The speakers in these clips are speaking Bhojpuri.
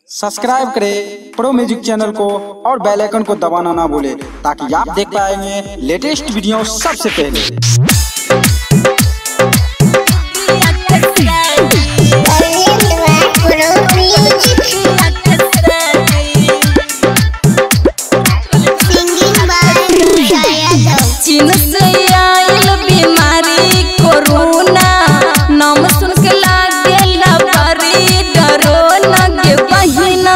सब्सक्राइब करें प्रो म्यूजिक चैनल को और बेल आइकन को दबाना ना भूलें ताकि आप देख पाएंगे लेटेस्ट वीडियो सबसे पहले। चीन से आइल बीमारी कोरोना नाम सुन के लागेला बड़ी डरो लगे बहिना।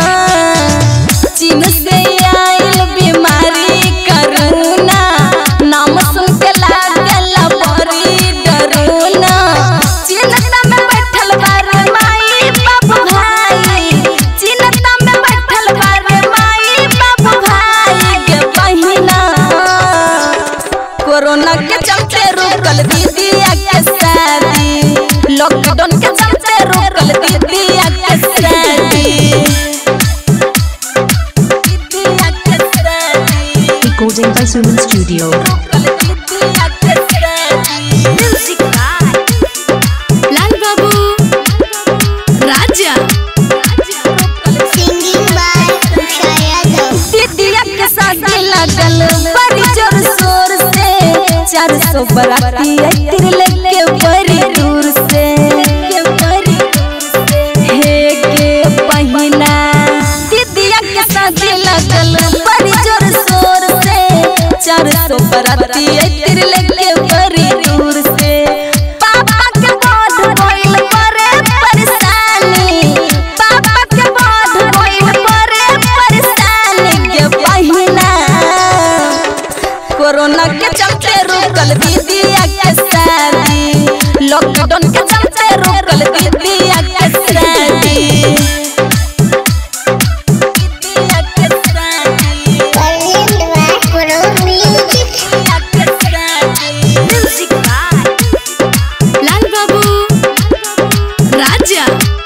चीन से आइल बीमारी कोरोना नाम सुन के लागेला बड़ी डरो ना। चिन्ता में बैठल बारे माई बाबू भाई, चिन्ता में बैठल बारे माई बाबू भाई के बहिना। कोरोना के चलते रुकल दीदिया के शादी, लॉकडाउन के चलते रुकल दीदिया के शादी। दीदिया के शादी recording by Suman Studio। रुकल दीदिया के शादी। म्यूजिक बाय लाल बाबू राजा, सिंगिंग बाय दीदिया के शादी लगल बड़ी जोर शोर से। 400 बराती आइतिर लेके बड़ी दूर से। हे के बहिना दीदिया के शादी लगल बड़ी जोर शोर से। 400 बराती आइतिर लेके बड़ी दूर से। पापा के बढ़ गइल बड़े परेशानी, पापा के बढ़ गइल बड़े परेशानी के बहिना। कोरोना के चलते रुकल दीदिया के शादी, लॉकडाउन के चलते रुकल दीदिया के शादी। दीदिया के शादी म्यूजिक बाय लाल बाबू राजा,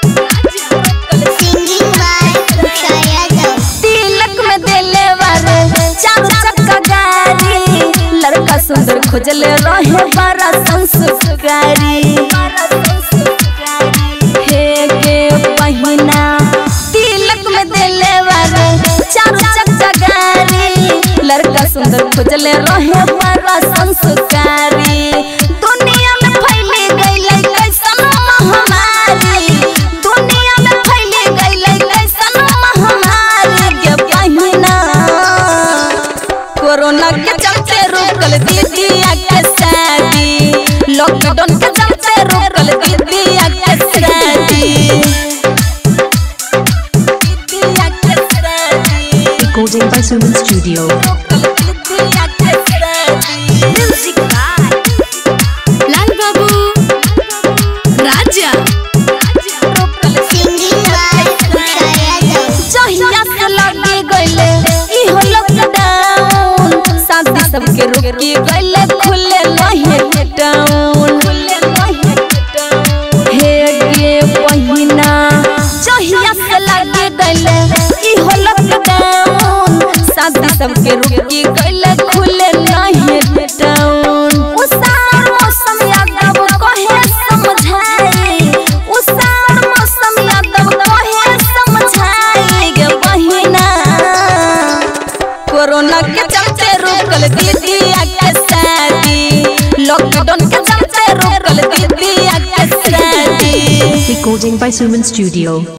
सिंगिंग बाय तिलक में देले वारे 4 चक्का गाड़ी। लड़का सुंदर खोजले रहे बड़ा संस्कारी। हे के बहिना तिलक में देले वारे 4 चक्का गाड़ी। लड़का सुंदर खोजले रहे बड़ा संस्कारी। दुनिया में फैली गइल कैसन महामारी, दुनिया में फैली गइल कैसन महामारी के बहिना। कोरोना के चलते रुकल दीदिया के शादी, लॉकडाउन के चलते रुकल दीदिया के शादी। दीदिया के शादी recording by Suman Studio। रुकल दीदिया के शादी। म्यूजिक बाय लाल बाबू राजा, सिंगिंग बाय जहिया से लगे गइले इहो लॉकडाउन। शादी सबके रोकी गइले खुले नहीं टाउन। हे गे बहिना जहिया से लगे गइले इहो लॉकडाउन। शादी सबके रोकी गइले खुले नहीं टाउन। उसार मौसम यादव कहे समझाई, उसार मौसम यादव कहे समझाई गे बहिना। कोरोना के चलते रुकल दीदिया के शादी, लॉकडाउन के चलते रुकल दीदिया के शादी। Recording by Suman Studio।